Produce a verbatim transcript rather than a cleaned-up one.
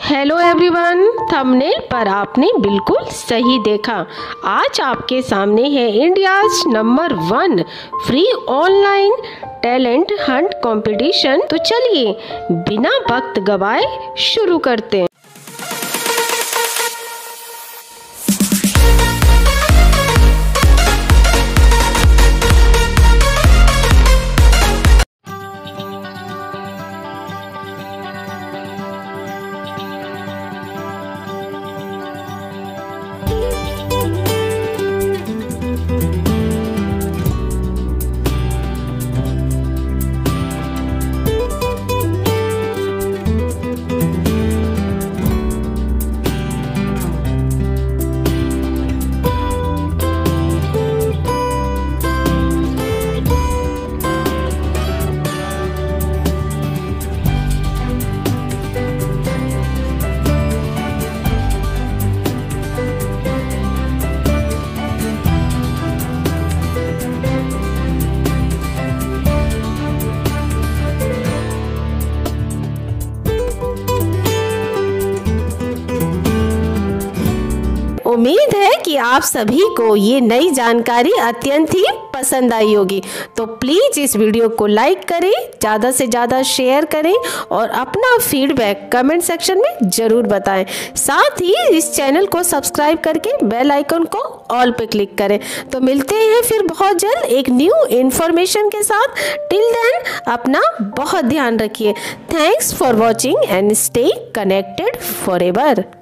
Hello everyone, thumbnail पर आपने बिल्कुल सही देखा। आज आपके सामने है India's number one free online talent hunt competition. तो चलिए बिना वक्त गवाए शुरू करते हैं। उम्मीद है कि आप सभी को ये नई जानकारी अत्यंत ही पसंद आई होगी। तो प्लीज़ इस वीडियो को लाइक करें, ज़्यादा से ज़्यादा शेयर करें और अपना फीडबैक कमेंट सेक्शन में ज़रूर बताएं। साथ ही इस चैनल को सब्सक्राइब करके बेल आइकन को ऑल पे क्लिक करें। तो मिलते हैं फिर बहुत जल्द एक न्यू इन्फॉर्मेशन के साथ। टिल देन अपना बहुत ध्यान रखिए। Thanks for watching and stay connected forever.